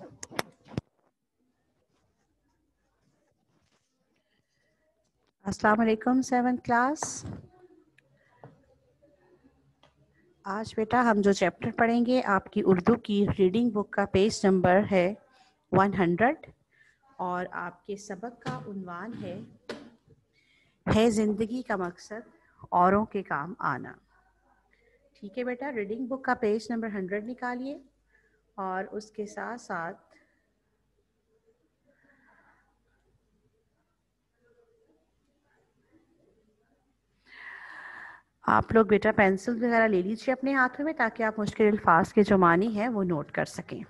अस्सलाम वालेकुम 7th class. आज बेटा हम जो चैप्टर पढ़ेंगे आपकी उर्दू की रीडिंग बुक का पेज नंबर है 100 और आपके सबक का उन्वान है ज़िंदगी का मकसद औरों के काम आना। ठीक है बेटा, रीडिंग बुक का पेज नंबर 100 निकालिए और उसके साथ साथ आप लोग बेटा पेंसिल वगैरह ले लीजिए अपने हाथों में ताकि आप मुश्किल अल्फाज के जो मानी हैं वो नोट कर सकें।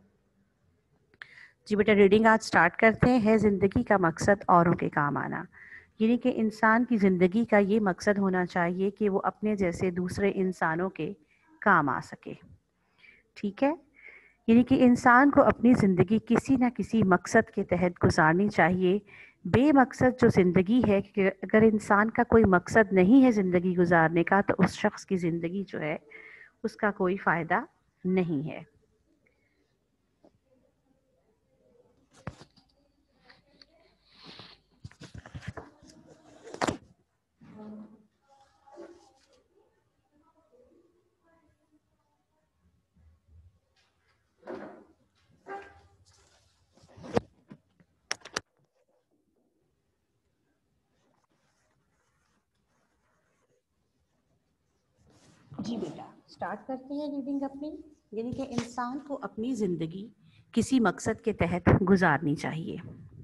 जी बेटा, रीडिंग आज स्टार्ट करते हैं। है ज़िंदगी का मकसद औरों के काम आना, यानी कि इंसान की ज़िंदगी का ये मकसद होना चाहिए कि वो अपने जैसे दूसरे इंसानों के काम आ सके। ठीक है, यानी कि इंसान को अपनी ज़िंदगी किसी न किसी मकसद के तहत गुजारनी चाहिए। बेमकसद जो ज़िंदगी है कि अगर इंसान का कोई मकसद नहीं है ज़िंदगी गुजारने का तो उस शख्स की ज़िंदगी जो है उसका कोई फ़ायदा नहीं है। जी बेटा, स्टार्ट करते हैं रीडिंग अपनी। यानी कि इंसान को अपनी ज़िंदगी किसी मकसद के तहत गुजारनी चाहिए।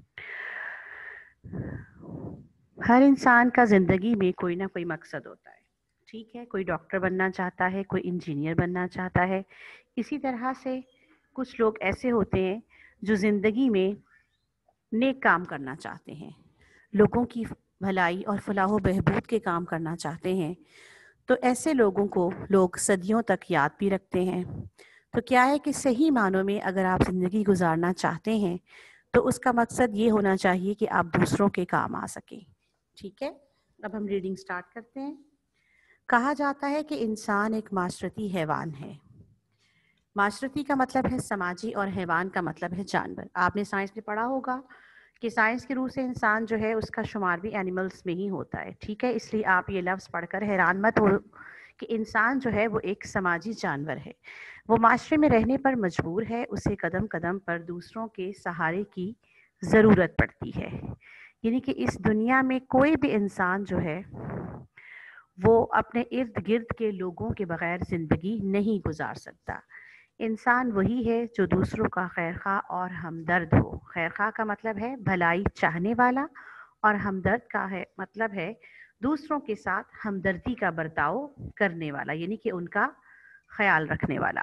हर इंसान का ज़िंदगी में कोई ना कोई मकसद होता है। ठीक है, कोई डॉक्टर बनना चाहता है, कोई इंजीनियर बनना चाहता है। इसी तरह से कुछ लोग ऐसे होते हैं जो ज़िंदगी में नेक काम करना चाहते हैं, लोगों की भलाई और फलाह बहबूद के काम करना चाहते हैं। तो ऐसे लोगों को लोग सदियों तक याद भी रखते हैं। तो क्या है कि सही मानों में अगर आप ज़िंदगी गुजारना चाहते हैं तो उसका मकसद ये होना चाहिए कि आप दूसरों के काम आ सकें। ठीक है, अब हम रीडिंग स्टार्ट करते हैं। कहा जाता है कि इंसान एक माशरती हैवान है। माशरती का मतलब है समाजी और हैवान का मतलब है जानवर। आपने साइंस में पढ़ा होगा कि साइंस की रूह से इंसान जो है उसका शुमार भी एनिमल्स में ही होता है। ठीक है, इसलिए आप ये लफ्ज़ पढ़कर हैरान मत हो कि इंसान जो है वो एक समाजी जानवर है। वो माशरे में रहने पर मजबूर है, उसे कदम कदम पर दूसरों के सहारे की ज़रूरत पड़ती है। यानी कि इस दुनिया में कोई भी इंसान जो है वो अपने इर्द गिर्द के लोगों के बगैर ज़िंदगी नहीं गुजार सकता। इंसान वही है जो दूसरों का खैरख्वाह और हमदर्द हो। खैरख्वाह का मतलब है भलाई चाहने वाला और हमदर्द का है मतलब है दूसरों के साथ हमदर्दी का बर्ताव करने वाला, यानी कि उनका ख्याल रखने वाला।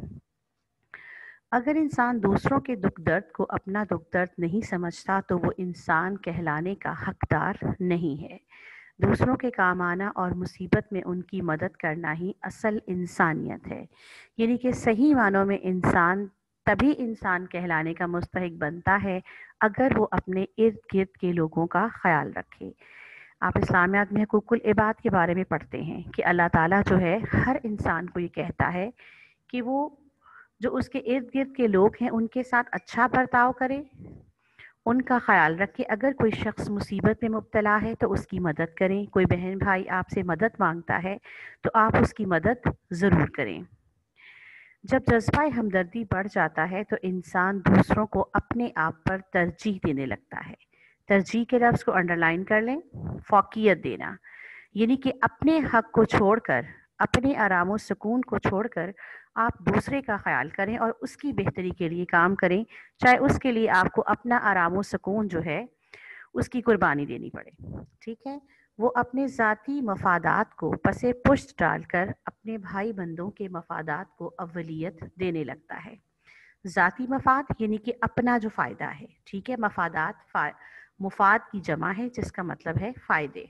अगर इंसान दूसरों के दुख दर्द को अपना दुख दर्द नहीं समझता तो वो इंसान कहलाने का हकदार नहीं है। दूसरों के काम आना और मुसीबत में उनकी मदद करना ही असल इंसानियत है। यानी कि सही मानों में इंसान तभी इंसान कहलाने का मुस्तहिक बनता है अगर वो अपने इर्द गिर्द के लोगों का ख्याल रखे। आप इस्लामियात में हुकूकुल इबाद के बारे में पढ़ते हैं कि अल्लाह ताला जो है हर इंसान को ये कहता है कि वो जो उसके इर्द गिर्द के लोग हैं उनके साथ अच्छा बर्ताव करे, उनका ख्याल रखें। अगर कोई शख्स मुसीबत में मुब्तला है तो उसकी मदद करें। कोई बहन भाई आपसे मदद मांगता है तो आप उसकी मदद ज़रूर करें। जब जज्बा हमदर्दी बढ़ जाता है तो इंसान दूसरों को अपने आप पर तरजीह देने लगता है। तरजीह के लफ्ज़ को अंडरलाइन कर लें। फ़ौक़ियत देना, यानी कि अपने हक को छोड़कर, अपने आराम व सुकून को छोड़कर आप दूसरे का ख्याल करें और उसकी बेहतरी के लिए काम करें, चाहे उसके लिए आपको अपना आराम व सुकून जो है उसकी कुर्बानी देनी पड़े। ठीक है, वो अपने ज़ाती मफादात को पसे पुश्त डालकर अपने भाई बंदों के मफादात को अव्वलियत देने लगता है। ज़ाती मफाद यानी कि अपना जो फ़ायदा है। ठीक है, मफादात मुफाद की जमा है जिसका मतलब है फ़ायदे।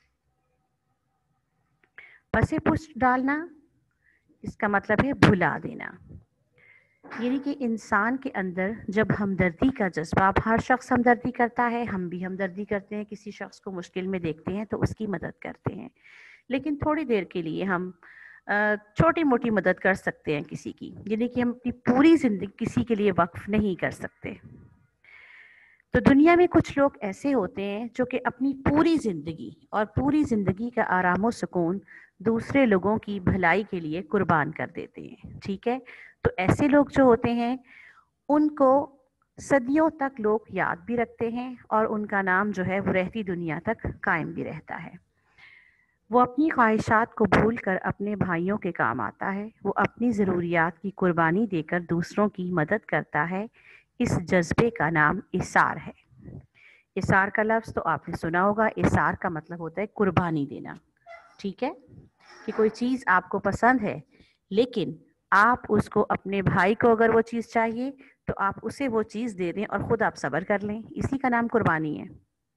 पसे पुश्त डालना इसका मतलब है भुला देना, यानी कि इंसान के अंदर जब हमदर्दी का जज्बा, अब हर शख्स हमदर्दी करता है, हम भी हमदर्दी करते हैं, किसी शख्स को मुश्किल में देखते हैं तो उसकी मदद करते हैं, लेकिन थोड़ी देर के लिए हम چھوٹی موٹی مدد کر سکتے ہیں کسی کی، یعنی کہ ہم اپنی پوری زندگی کسی کے لیے وقف نہیں کر سکتے۔ تو دنیا میں کچھ لوگ ایسے ہوتے ہیں جو کہ اپنی پوری زندگی اور پوری زندگی کا آرام و سکون دوسرے لوگوں کی بھلائی کے لیے قربان کر دیتے ہیں، ٹھیک ہے؟ تو ایسے لوگ جو ہوتے ہیں ان کو صدیوں تک لوگ یاد بھی رکھتے ہیں اور ان کا نام جو ہے وہ رہتی دنیا تک قائم بھی رہتا ہے۔ وہ اپنی خواہشات کو بھول کر اپنے بھائیوں کے کام آتا ہے، وہ اپنی ضروریات کی قربانی دے کر دوسروں کی مدد کرتا ہے۔ اس جذبے کا نام اثار ہے۔ اثار کا لفظ تو آپ نے سنا ہوگا، اثار کا مطلب ہوتا ہے قربانی دینا، ٹھیک ہے؟ کہ کوئی چیز آپ کو پسند ہے لیکن آپ اس کو اپنے بھائی کو اگر وہ چیز چاہیے تو آپ اسے وہ چیز دے دیں اور خود آپ صبر کر لیں، اسی کا نام قربانی ہے۔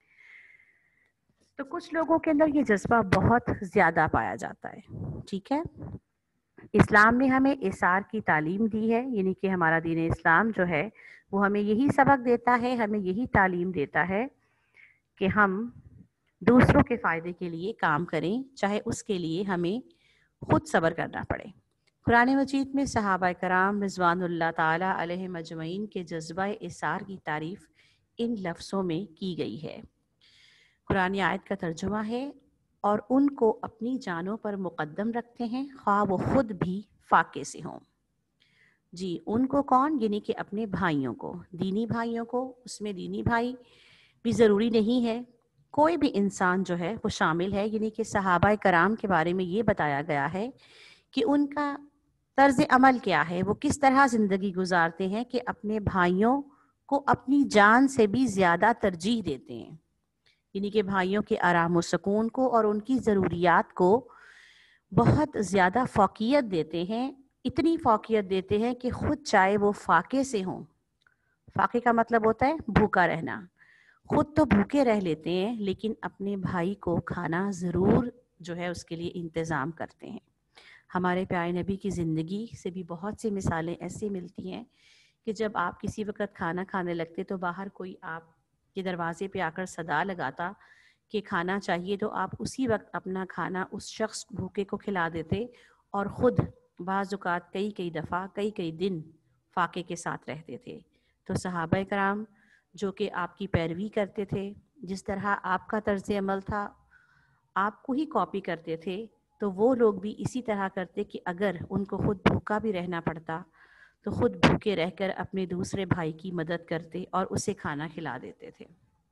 تو کچھ لوگوں کے اندر یہ جذبہ بہت زیادہ پایا جاتا ہے، ٹھیک ہے؟ اسلام نے ہمیں اثار کی تعلیم دی ہے، یعنی کہ ہمارا دین اسلام جو ہے وہ ہمیں یہی سبق دیتا ہے، ہمیں یہی تعلیم دیتا ہے کہ ہم دوسروں کے فائدے کے لیے کام کریں، چاہے اس کے لیے ہمیں خود صبر کرنا پڑے۔ قرآن مجید میں صحابہ کرام رضوان اللہ تعالی علیہم اجمعین کے جذبہ اثار کی تعریف ان لفظوں میں کی گئی ہے۔ قرآن آیت کا ترجمہ ہے، اور ان کو اپنی جانوں پر مقدم رکھتے ہیں خواہ وہ خود بھی فاقے سے ہوں۔ جی، ان کو کون؟ یعنی کہ اپنے بھائیوں کو، دینی بھائیوں کو، اس میں دینی بھائی بھی ضروری نہیں ہے، کوئی بھی انسان جو ہے وہ شامل ہے، یعنی کہ صحابہ کرام کے بارے میں یہ بتایا گیا ہے کہ ان کا طرز عمل کیا ہے، وہ کس طرح زندگی گزارتے ہیں کہ اپنے بھائیوں کو اپنی جان سے بھی زیادہ ترجیح دیتے ہیں، یعنی کہ بھائیوں کے آرام و سکون کو اور ان کی ضروریات کو بہت زیادہ فوقیت دیتے ہیں، اتنی فوقیت دیتے ہیں کہ خود چاہے وہ فاقے سے ہوں، فاقے کا مطلب ہوتا ہے بھوکا رہنا، خود تو بھوکے رہ لیتے ہیں لیکن اپنے بھائی کو کھانا ضرور جو ہے اس کے لیے انتظام کرتے ہیں۔ ہمارے پیارے نبی کی زندگی سے بھی بہت سی مثالیں ایسی ملتی ہیں کہ جب آپ کسی وقت کھانا کھانے لگتے تو باہر کوئی آپ کے دروازے پہ آ کر صدا لگاتا کہ کھانا چاہیے، تو آپ اسی وقت اپنا کھانا اس شخص بھوکے کو کھلا دیتے اور خود بعض اوقات کئی دفعہ کئی دن فاقے کے ساتھ رہتے تھے۔ تو صحابہ کرام جو کہ آپ کی پیروی کرتے تھے، جس طرح آپ کا طرز عمل تھا آپ کو ہی کاپی کرتے تھے، تو وہ لوگ بھی اسی طرح کرتے کہ اگر ان کو خود بھوکا بھی رہنا پڑتا تو خود بھوکے رہ کر اپنے دوسرے بھائی کی مدد کرتے اور اسے کھانا کھلا دیتے تھے۔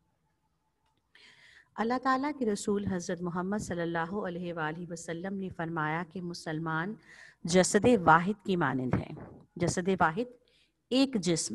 اللہ تعالیٰ کے رسول حضرت محمد صلی اللہ علیہ وآلہ وسلم نے فرمایا کہ مسلمان جسد واحد کی مانند ہیں۔ جسد واحد، ایک جسم،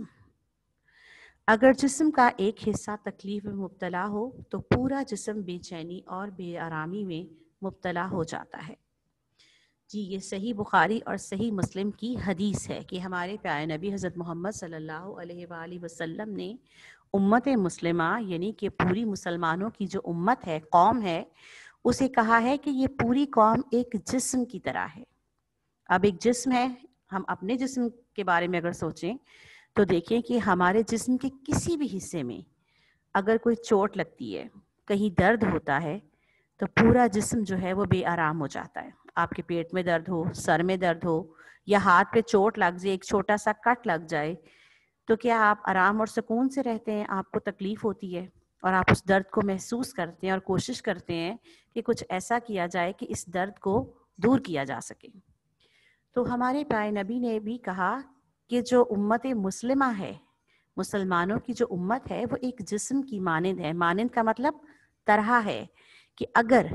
اگر جسم کا ایک حصہ تکلیف میں مبتلا ہو تو پورا جسم بے چینی اور بے آرامی میں مبتلا ہو جاتا ہے۔ جی، یہ صحیح بخاری اور صحیح مسلم کی حدیث ہے کہ ہمارے پیارے نبی حضرت محمد صلی اللہ علیہ وآلہ وسلم نے امت مسلمہ یعنی کہ پوری مسلمانوں کی جو امت ہے، قوم ہے، اسے کہا ہے کہ یہ پوری قوم ایک جسم کی طرح ہے۔ اب ایک جسم ہے، ہم اپنے جسم کے بارے میں اگر سوچیں تو دیکھیں کہ ہمارے جسم کے کسی بھی حصے میں اگر کوئی چوٹ لگتی ہے، کہیں درد ہوتا ہے تو پورا جسم جو ہے وہ بے آرام ہو جاتا ہے۔ آپ کے پیٹ میں درد ہو، سر میں درد ہو یا ہاتھ پہ چوٹ لگ جائے، ایک چھوٹا سا کٹ لگ جائے تو کیا آپ آرام اور سکون سے رہتے ہیں؟ آپ کو تکلیف ہوتی ہے اور آپ اس درد کو محسوس کرتے ہیں اور کوشش کرتے ہیں کہ کچھ ایسا کیا جائے کہ اس درد کو دور کیا جا سکے۔ تو ہمارے پیارے نبی نے بھی کہا کہ جو امت مسلمہ ہے، مسلمانوں کی جو امت ہے وہ ایک جسم کی مانند ہے۔ مانند کا مطلب طرح ہے کہ اگر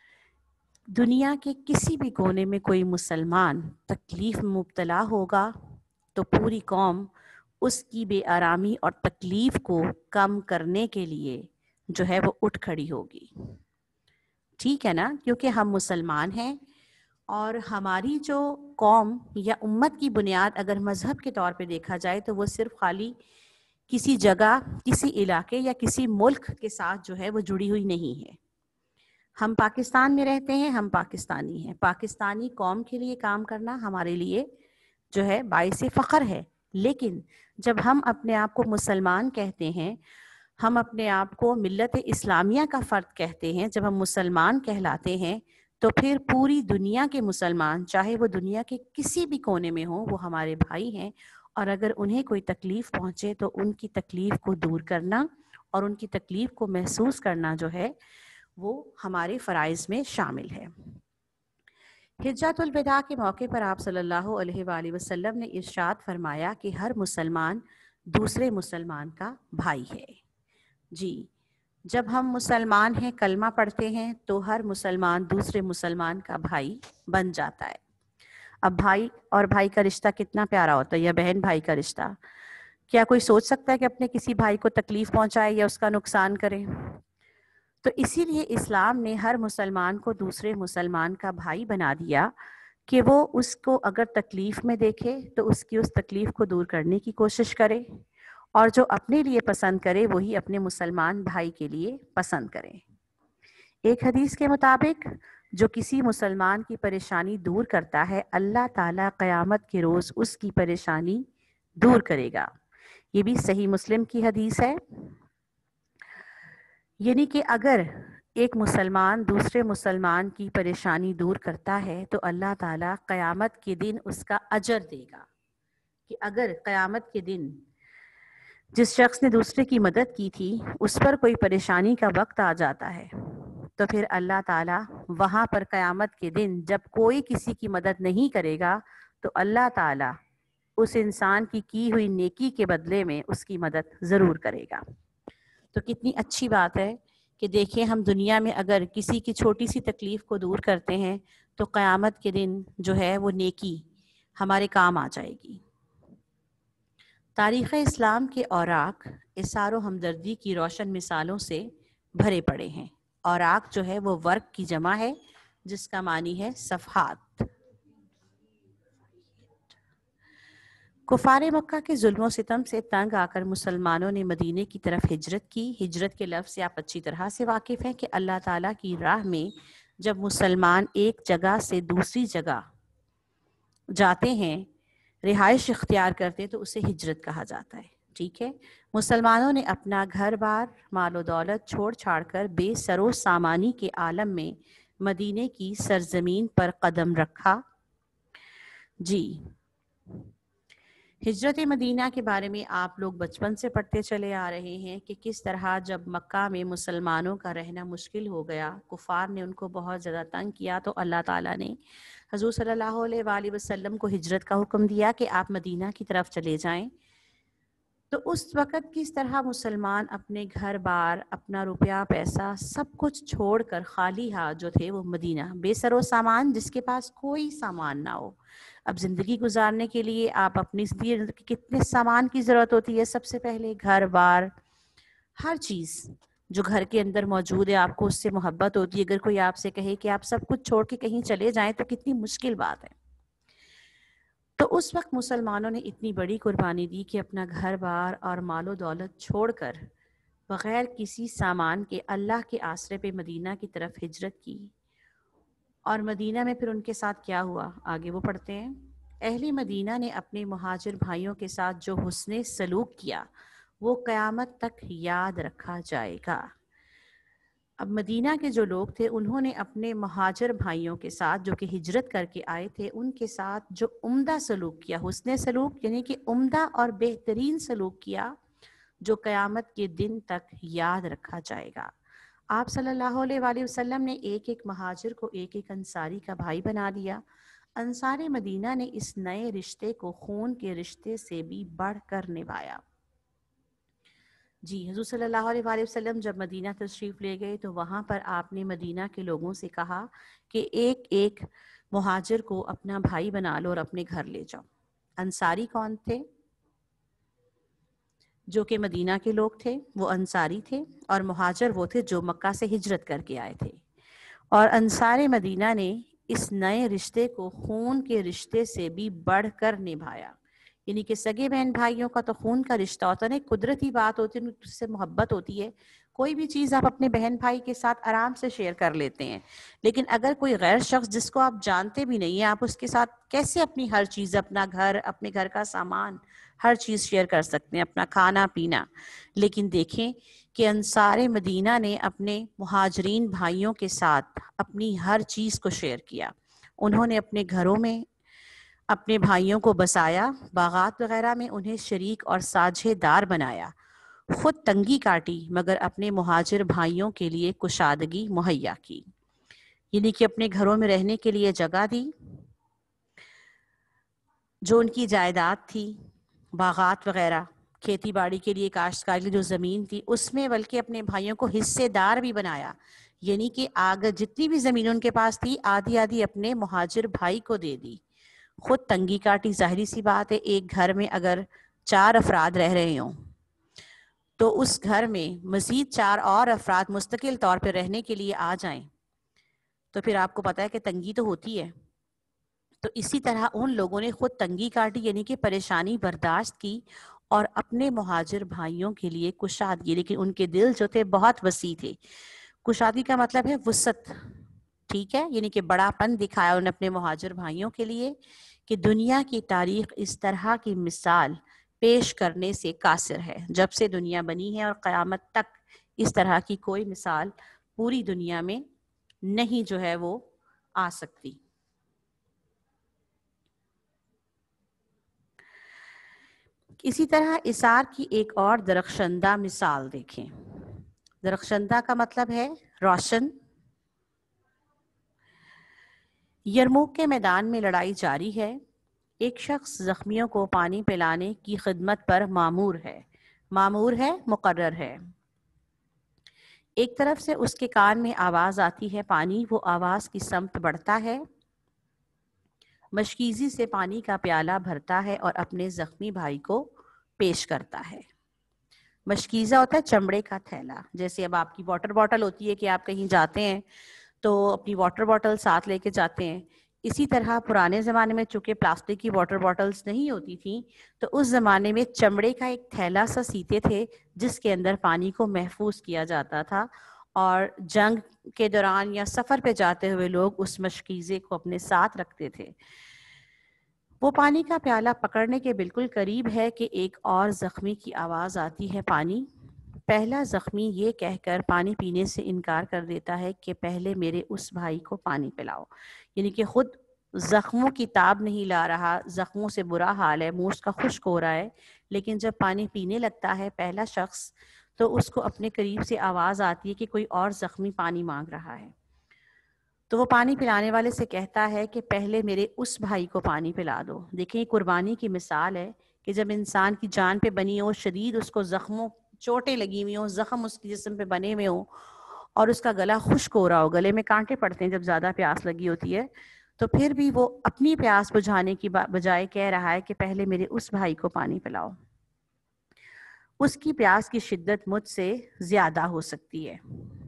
دنیا کے کسی بھی کونے میں کوئی مسلمان تکلیف میں مبتلا ہوگا تو پوری قوم اس کی بے آرامی اور تکلیف کو کم کرنے کے لیے جو ہے وہ اٹھ کھڑی ہوگی۔ ٹھیک ہے نا؟ کیونکہ ہم مسلمان ہیں اور ہماری جو قوم یا امت کی بنیاد اگر مذہب کے طور پہ دیکھا جائے تو وہ صرف خالی کسی جگہ، کسی علاقے یا کسی ملک کے ساتھ جو ہے وہ جڑی ہوئی نہیں ہے۔ ہم پاکستان میں رہتے ہیں، ہم پاکستانی ہیں، پاکستانی قوم کے لیے کام کرنا ہمارے لیے جو ہے باعث فخر ہے۔ لیکن جب ہم اپنے آپ کو مسلمان کہتے ہیں، ہم اپنے آپ کو ملت اسلامیہ کا فرد کہتے ہیں، جب ہم مسلمان کہلاتے ہیں تو پھر پوری دنیا کے مسلمان چاہے وہ دنیا کے کسی بھی کونے میں ہوں وہ ہمارے بھائی ہیں، اور اگر انہیں کوئی تکلیف پہنچے تو ان کی تکلیف کو دور کرنا اور ان کی تکلیف کو محسوس کرنا جو ہے وہ ہمارے فرائض میں شامل ہے۔ حجۃ الوداع کے موقع پر آپ صلی اللہ علیہ وآلہ وسلم نے ارشاد فرمایا کہ ہر مسلمان دوسرے مسلمان کا بھائی ہے۔ جی، جب ہم مسلمان ہیں، کلمہ پڑھتے ہیں، تو ہر مسلمان دوسرے مسلمان کا بھائی بن جاتا ہے۔ اب بھائی اور بھائی کا رشتہ کتنا پیارا ہوتا ہے، یا بہن بھائی کا رشتہ۔ کیا کوئی سوچ سکتا ہے کہ اپنے کسی بھائی کو تکلیف پہنچائے یا اس کا نقصان کرے؟ تو اسی لیے اسلام نے ہر مسلمان کو دوسرے مسلمان کا بھائی بنا دیا کہ وہ اس کو اگر تکلیف میں دیکھے تو اس کی اس تکلیف کو دور کرنے کی کوشش کرے، اور جو اپنے لیے پسند کرے وہی اپنے مسلمان بھائی کے لیے پسند کرے۔ ایک حدیث کے مطابق جو کسی مسلمان کی پریشانی دور کرتا ہے، اللہ تعالیٰ قیامت کے روز اس کی پریشانی دور کرے گا۔ یہ بھی صحیح مسلم کی حدیث ہے۔ یعنی کہ اگر ایک مسلمان دوسرے مسلمان کی پریشانی دور کرتا ہے تو اللہ تعالیٰ قیامت کے دن اس کا اجر دے گا، کہ اگر قیامت کے دن جس شخص نے دوسرے کی مدد کی تھی اس پر کوئی پریشانی کا وقت آ جاتا ہے تو پھر اللہ تعالیٰ وہاں پر قیامت کے دن جب کوئی کسی کی مدد نہیں کرے گا تو اللہ تعالیٰ اس انسان کی ہوئی نیکی کے بدلے میں اس کی مدد ضرور کرے گا۔ تو کتنی اچھی بات ہے کہ دیکھیں ہم دنیا میں اگر کسی کی چھوٹی سی تکلیف کو دور کرتے ہیں تو قیامت کے دن جو ہے وہ نیکی ہمارے کام آ جائے گی۔ تاریخ اسلام کے اوراق اثار و ہمدردی کی روشن مثالوں سے بھرے پڑے ہیں۔ اوراق جو ہے وہ ورق کی جمع ہے جس کا معنی ہے صفحات۔ کفار مکہ کے ظلم و ستم سے تنگ آ کر مسلمانوں نے مدینے کی طرف ہجرت کی۔ ہجرت کے لفظ سے آپ اچھی طرح سے واقف ہیں کہ اللہ تعالیٰ کی راہ میں جب مسلمان ایک جگہ سے دوسری جگہ جاتے ہیں، رہائش اختیار کرتے تو اسے ہجرت کہا جاتا ہے۔ ٹھیک ہے، مسلمانوں نے اپنا گھر بار مال و دولت چھوڑ چھاڑ کر بے سر و سامانی کے عالم میں مدینے کی سرزمین پر قدم رکھا۔ جی، ہجرت مدینہ کے بارے میں آپ لوگ بچپن سے پڑھتے چلے آ رہے ہیں کہ کس طرح جب مکہ میں مسلمانوں کا رہنا مشکل ہو گیا، کفار نے ان کو بہت زیادہ تنگ کیا، تو اللہ تعالیٰ نے حضور صلی اللہ علیہ وآلہ وسلم کو ہجرت کا حکم دیا کہ آپ مدینہ کی طرف چلے جائیں۔ تو اس وقت کس طرح مسلمان اپنے گھر بار، اپنا روپیہ پیسہ سب کچھ چھوڑ کر خالی ہاتھ جو تھے وہ مدینہ، بے سر و سامان، جس کے پاس کوئی سامان نہ ہو۔ اب زندگی گزارنے کے لیے آپ اپنی زندگی کتنے سامان کی ضرورت ہوتی ہے؟ سب سے پہلے گھر بار، ہر چیز جو گھر کے اندر موجود ہے آپ کو اس سے محبت ہوتی ہے۔ اگر کوئی آپ سے کہے کہ آپ سب کچھ چھوڑ کے کہیں چلے جائیں تو کتنی مشکل بات ہے۔ تو اس وقت مسلمانوں نے اتنی بڑی قربانی دی کہ اپنا گھر بار اور مال و دولت چھوڑ کر بغیر کسی سامان کے اللہ کے آسرے پہ مدینہ کی طرف ہجرت کی۔ اور مدینہ میں پھر ان کے ساتھ کیا ہوا آگے وہ پڑھتے ہیں۔ اہل مدینہ نے اپنے مہاجر بھائیوں کے ساتھ جو حسن سلوک کیا وہ قیامت تک یاد رکھا جائے گا۔ اب مدینہ کے جو لوگ تھے انہوں نے اپنے مہاجر بھائیوں کے ساتھ جو کہ ہجرت کر کے آئے تھے ان کے ساتھ جو عمدہ سلوک کیا، حسن سلوک یعنی کہ عمدہ اور بہترین سلوک کیا، جو قیامت کے دن تک یاد رکھا جائے گا۔ آپ صلی اللہ علیہ وآلہ وسلم نے ایک ایک مہاجر کو ایک ایک انصاری کا بھائی بنا دیا۔ انصار مدینہ نے اس نئے رشتے کو خون کے رشتے سے بھی بڑھ کر نبھایا۔ جی، حضور صلی اللہ علیہ وآلہ وسلم جب مدینہ تشریف لے گئے تو وہاں پر آپ نے مدینہ کے لوگوں سے کہا کہ ایک ایک مہاجر کو اپنا بھائی بنا لو اور اپنے گھر لے جاؤ۔ انصاری کون تھے؟ جو کہ مدینہ کے لوگ تھے وہ انصاری تھے، اور مہاجر وہ تھے جو مکہ سے ہجرت کر کے آئے تھے۔ اور انصار مدینہ نے اس نئے رشتے کو خون کے رشتے سے بھی بڑھ کر نبھایا۔ یعنی کہ سگے بہن بھائیوں کا تو خون کا رشتہ ہوتا ہے، قدرتی بات ہوتی ہے، اس سے محبت ہوتی ہے، کوئی بھی چیز آپ اپنے بہن بھائی کے ساتھ آرام سے شیئر کر لیتے ہیں، لیکن اگر کوئی غیر شخص جس کو آپ جانتے بھی نہیں ہیں، آپ اس کے ساتھ کیسے اپنی ہر چیز، اپنا گھر، اپنے گھر کا سامان، ہر چیز شیئر کر سکتے ہیں، اپنا کھانا پینا؟ لیکن دیکھیں کہ انصار مدینہ نے اپنے مہاجرین بھائیوں کے ساتھ اپنی ہر چیز کو شیئر کیا. انہوں نے اپنے گھروں میں اپنے بھائیوں کو بسایا، باغات وغیرہ میں انہیں شریک اور ساجھے دار بنایا، خود تنگی کاٹی مگر اپنے مہاجر بھائیوں کے لیے کشادگی مہیا کی. یعنی کہ اپنے گھروں میں رہنے کے لیے جگہ دی، جو ان کی جائیداد تھی، باغات وغیرہ، کھیتی باڑی کے لیے کاشتکاری کی جو زمین تھی، اس میں بلکہ اپنے بھائیوں کو حصے دار بھی بنایا. یعنی کہ آگے جتنی بھی زمین ان کے پاس تھی، آدھی آدھی اپنے مہاجر بھائی کو دے دی. خود تنگی کاٹی. ظاہری سی بات ہے، ایک گھر میں اگر 4 افراد رہ رہے ہوں تو اس گھر میں مزید 4 اور افراد مستقل طور پہ رہنے کے لیے آ جائیں تو پھر آپ کو پتا ہے کہ تنگی تو ہوتی ہے. تو اسی طرح ان لوگوں نے خود تنگی کاٹی، یعنی کہ پریشانی برداشت کی اور اپنے مہاجر بھائیوں کے لیے کشادگی. لیکن ان کے دل جو تھے بہت وسیع تھے. کشادگی کا مطلب ہے وسعت، ٹھیک ہے، یعنی کہ بڑا پن دکھایا انہوں نے اپنے مہاجر بھائیوں کے لیے کہ دنیا کی تاریخ اس طرح کی مثال پیش کرنے سے قاصر ہے. جب سے دنیا بنی ہے اور قیامت تک اس طرح کی کوئی مثال پوری دنیا میں نہیں جو ہے وہ آ سکتی. اسی طرح اثار کی ایک اور درخشندہ مثال دیکھیں. درخشندہ کا مطلب ہے روشن. یرموک کے میدان میں لڑائی جاری ہے. ایک شخص زخمیوں کو پانی پلانے کی خدمت پر مامور ہے. مامور ہے، مقرر ہے. ایک طرف سے اس کے کان میں آواز آتی ہے پانی. وہ آواز کی سمت بڑھتا ہے، مشکیزی سے پانی کا پیالہ بھرتا ہے اور اپنے زخمی بھائی کو پیش کرتا ہے. مشکیزہ ہوتا ہے چمڑے کا تھیلا. جیسے اب آپ کی واٹر باٹل ہوتی ہے کہ آپ کہیں جاتے ہیں تو اپنی واٹر باٹل ساتھ لے کے جاتے ہیں. اسی طرح پرانے زمانے میں چونکہ پلاسٹک کی واٹر باٹلز نہیں ہوتی تھیں تو اس زمانے میں چمڑے کا ایک تھیلا سا سیتے تھے جس کے اندر پانی کو محفوظ کیا جاتا تھا، اور جنگ کے دوران یا سفر پہ جاتے ہوئے لوگ اس مشکیزے کو اپنے ساتھ رکھتے تھے. وہ پانی کا پیالہ پکڑنے کے بالکل قریب ہے کہ ایک اور زخمی کی آواز آتی ہے پانی. پہلا زخمی یہ کہہ کر پانی پینے سے انکار کر دیتا ہے کہ پہلے میرے اس بھائی کو پانی پلاؤ. یعنی کہ خود زخموں کی تاب نہیں لا رہا، زخموں سے برا حال ہے، منہ اس کا خشک ہو رہا ہے، لیکن جب پانی پینے لگتا ہے پہلا شخص تو اس کو اپنے قریب سے آواز آتی ہے کہ کوئی اور زخمی پانی مانگ رہا ہے. تو وہ پانی پلانے والے سے کہتا ہے کہ پہلے میرے اس بھائی کو پانی پلا دو. دیکھیں قربانی کی مثال ہے کہ جب انسان کی جان پہ بنی ہو، شدید اس کو زخموں چوٹیں لگی ہوئی ہوں، زخم اس کے جسم پہ بنے ہوئے ہوں اور اس کا گلا خشک ہو رہا ہو، گلے میں کانٹے پڑتے ہیں جب زیادہ پیاس لگی ہوتی ہے، تو پھر بھی وہ اپنی پیاس بجھانے کی بجائے کہہ رہا ہے کہ پہلے میرے اس بھائی کو پانی پلاؤ. اس کی پیاس کی شدت مجھ سے زیادہ ہو سکتی ہے.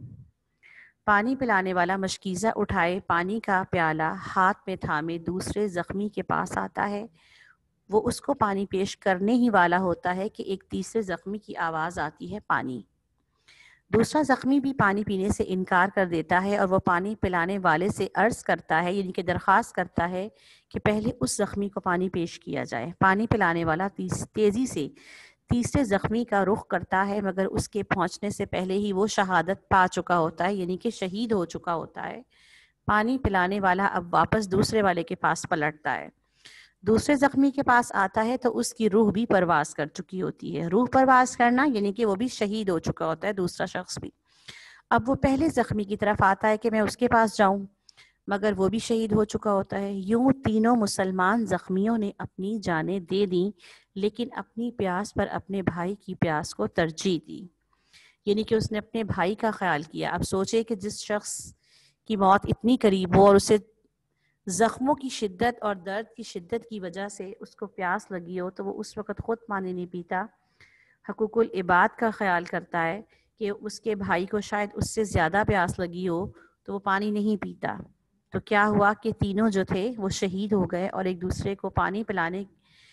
پانی پلانے والا مشکیزہ اٹھائے پانی کا پیالہ ہاتھ میں تھامے دوسرے زخمی کے پاس آتا ہے. وہ اس کو پانی پیش کرنے ہی والا ہوتا ہے کہ ایک تیسرے زخمی کی آواز آتی ہے پانی. دوسرا زخمی بھی پانی پینے سے انکار کر دیتا ہے اور وہ پانی پلانے والے سے عرض کرتا ہے، یعنی کہ درخواست کرتا ہے کہ پہلے اس زخمی کو پانی پیش کیا جائے. پانی پلانے والا تیزی سے تیسرے زخمی کا رخ کرتا ہے مگر اس کے پہنچنے سے پہلے ہی وہ شہادت پا چکا ہوتا ہے، یعنی کہ شہید ہو چکا ہوتا ہے. پانی پلانے والا اب واپس دوسرے والے کے پاس پلٹتا ہے، دوسرے زخمی کے پاس آتا ہے تو اس کی روح بھی پرواز کر چکی ہوتی ہے. روح پرواز کرنا یعنی کہ وہ بھی شہید ہو چکا ہوتا ہے دوسرا شخص بھی. اب وہ پہلے زخمی کی طرف آتا ہے کہ میں اس کے پاس جاؤں مگر وہ بھی شہید ہو چکا ہوتا ہے. یوں تینوں مسلمان زخمیوں نے اپنی جانیں دے دیں لیکن اپنی پیاس پر اپنے بھائی کی پیاس کو ترجیح دی. یعنی کہ اس نے اپنے بھائی کا خیال کیا. اب سوچے کہ جس شخص کی موت اتنی قریب ہو اور اسے زخموں کی شدت اور درد کی شدت کی وجہ سے اس کو پیاس لگی ہو تو وہ اس وقت خود پانی نہیں پیتا، حقوق العباد کا خیال کرتا ہے کہ اس کے بھائی کو شاید اس سے زیادہ پیاس لگی ہو تو وہ پانی نہیں پیتا. تو کیا ہوا کہ تینوں جو تھے وہ شہید ہو گئے اور ایک دوسرے کو پانی پلانے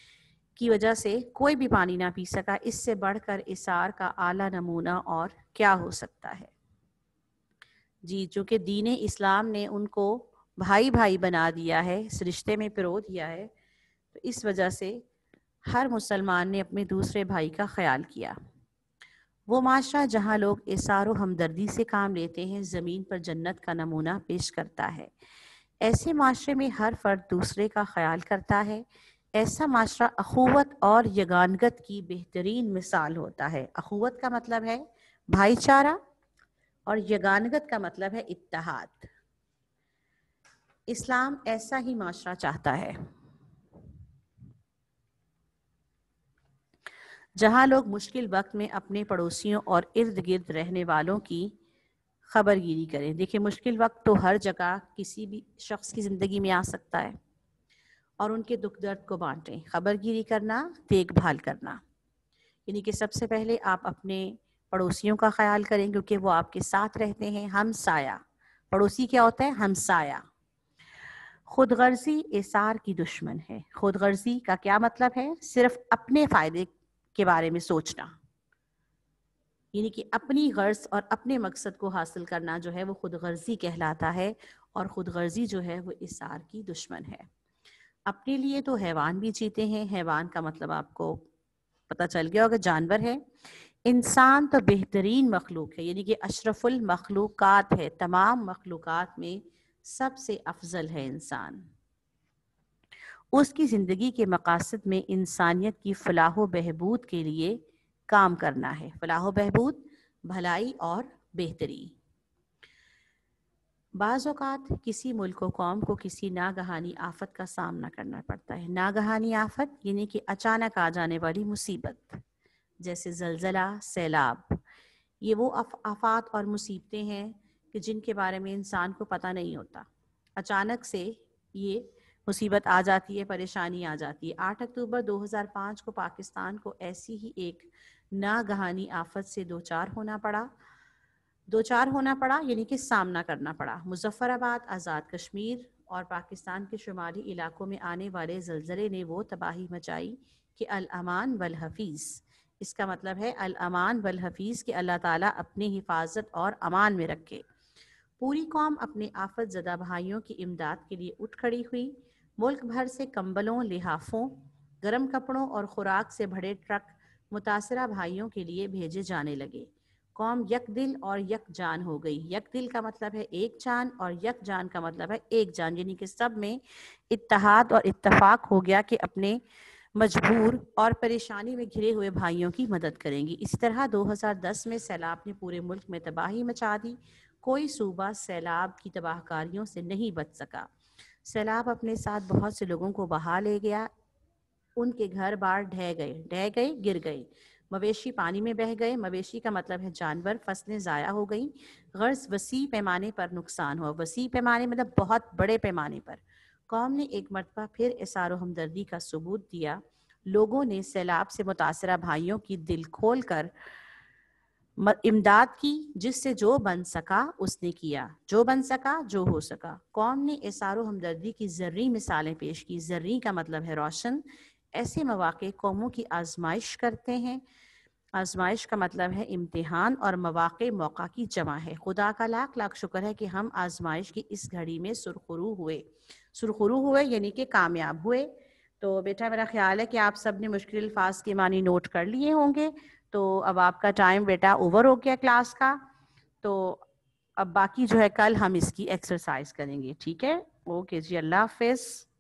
کی وجہ سے کوئی بھی پانی نہ پی سکا، اس سے بڑھ کر اثار کا اعلیٰ نمونہ اور کیا ہو سکتا ہے؟ جی، چونکہ دین اسلام نے ان کو بھائی بھائی بنا دیا ہے، اس رشتے میں پرو دیا ہے، تو اس وجہ سے ہر مسلمان نے اپنے دوسرے بھائی کا خیال کیا۔ وہ معاشرہ جہاں لوگ اثار و ہمدردی سے کام لیتے ہیں، زمین پر جنت کا نمونہ پیش کرتا ہے۔ ایسے معاشرے میں ہر فرد دوسرے کا خیال کرتا ہے۔ ایسا معاشرہ اخوت اور یگانگت کی بہترین مثال ہوتا ہے۔ اخوت کا مطلب ہے بھائی چارہ اور یگانگت کا مطلب ہے اتحاد۔ اسلام ایسا ہی معاشرہ چاہتا ہے جہاں لوگ مشکل وقت میں اپنے پڑوسیوں اور ارد گرد رہنے والوں کی خبر گیری کریں۔ دیکھیں، مشکل وقت تو ہر جگہ کسی بھی شخص کی زندگی میں آ سکتا ہے، اور ان کے دکھ درد کو بانٹیں۔ خبر گیری کرنا، دیکھ بھال کرنا، یعنی کہ سب سے پہلے آپ اپنے پڑوسیوں کا خیال کریں کیونکہ وہ آپ کے ساتھ رہتے ہیں۔ ہمسایہ، پڑوسی کیا ہوتا ہے؟ ہمسایہ۔ خود غرضی اثار کی دشمن ہے۔ خود غرضی کا کیا مطلب ہے؟ صرف اپنے فائدے کے بارے میں سوچنا، یعنی کہ اپنی غرض اور اپنے مقصد کو حاصل کرنا جو ہے وہ خود غرضی کہلاتا ہے، اور خود غرضی جو ہے وہ اثار کی دشمن ہے۔ اپنے لیے تو حیوان بھی جیتے ہیں۔ حیوان کا مطلب آپ کو پتہ چل گیا ہوگا، جانور ہے۔ انسان تو بہترین مخلوق ہے، یعنی کہ اشرف المخلوقات ہے، تمام مخلوقات میں سب سے افضل ہے انسان۔ اس کی زندگی کے مقاصد میں انسانیت کی فلاح و بہبود کے لیے کام کرنا ہے۔ فلاح و بہبود، بھلائی اور بہتری۔ بعض اوقات کسی ملک و قوم کو کسی ناگہانی آفت کا سامنا کرنا پڑتا ہے۔ ناگہانی آفت یعنی کہ اچانک آ جانے والی مصیبت، جیسے زلزلہ، سیلاب۔ یہ وہ آفات اور مصیبتیں ہیں کہ جن کے بارے میں انسان کو پتہ نہیں ہوتا، اچانک سے یہ مصیبت آ جاتی ہے، پریشانی آ جاتی ہے۔ 8 اکتوبر 2005 کو پاکستان کو ایسی ہی ایک ناگہانی آفت سے دوچار ہونا پڑا، یعنی کہ سامنا کرنا پڑا۔ مظفر آباد، آزاد کشمیر اور پاکستان کے شمالی علاقوں میں آنے والے زلزلے نے وہ تباہی مچائی کہ الامان والحفیظ، اس کا مطلب ہے الامان والحفیظ کہ اللہ تعالیٰ اپنی حفاظت اور امان میں رکھے۔ پوری قوم اپنے آفت زدہ بھائیوں کی امداد کے لیے اٹھ کھڑی ہوئی۔ ملک بھر سے کمبلوں، لحافوں، گرم کپڑوں اور خوراک سے بھرے ٹرک متاثرہ بھائیوں کے لیے بھیجے جانے لگے۔ قوم یک دل اور یک جان ہو گئی۔ یک دل کا مطلب ہے ایک جان، اور یک جان کا مطلب ہے ایک جان، یعنی کہ سب میں اتحاد اور اتفاق ہو گیا کہ اپنے مجبور اور پریشانی میں گھرے ہوئے بھائیوں کی مدد کریں گی۔ اسی طرح 2010 میں سیلاب نے پورے ملک میں تباہی مچا دی۔ کوئی صوبہ سیلاب کی تباہ کاریوں سے نہیں بچ سکا۔ سیلاب اپنے ساتھ بہت سے لوگوں کو بہا لے گیا۔ ان کے گھر بار ڈھہ گئے، گر گئے۔ مویشی پانی میں بہہ گئے۔ مویشی کا مطلب ہے جانور۔ فصلیں ضائع ہو گئیں۔ غرض وسیع پیمانے پر نقصان ہوا۔ وسیع پیمانے مطلب بہت بڑے پیمانے پر۔ قوم نے ایک مرتبہ پھر اثار و ہمدردی کا ثبوت دیا۔ لوگوں نے سیلاب سے متاثرہ بھائیوں کی دل کھول کر امداد کی، جس سے جو بن سکا اس نے کیا، جو بن سکا، جو ہو سکا۔ قوم نے اثار و ہمدردی کی ذرّی مثالیں پیش کی۔ ذرّی کا مطلب ہے روشن۔ ایسے مواقع قوموں کی آزمائش کرتے ہیں۔ آزمائش کا مطلب ہے امتحان، اور مواقع موقع کی جمع ہے۔ خدا کا لاکھ لاکھ شکر ہے کہ ہم آزمائش کی اس گھڑی میں سرخرو ہوئے یعنی کہ کامیاب ہوئے۔ تو بیٹا میرا خیال ہے کہ آپ سب نے مشکل الفاظ کے معنی نوٹ کر لیے ہوں گے۔ تو اب آپ کا ٹائم بیٹا اوور ہو گیا کلاس کا، تو اب باقی جو ہے کل ہم اس کی ایکسرسائز کریں گے، ٹھیک ہے؟ اوکے جی، اللہ حافظ۔